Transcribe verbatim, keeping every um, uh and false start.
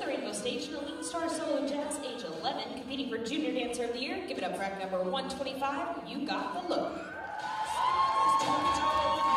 the Rainbow Stage, an elite star solo jazz, age eleven, competing for Junior Dancer of the Year. Give it up for act number one twenty-five, You Got the Look.